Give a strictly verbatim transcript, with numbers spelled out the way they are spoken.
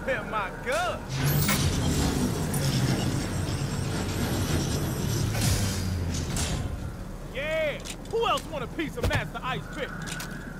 repair my gun. Yeah! Who else want a piece of Master Ice Pick?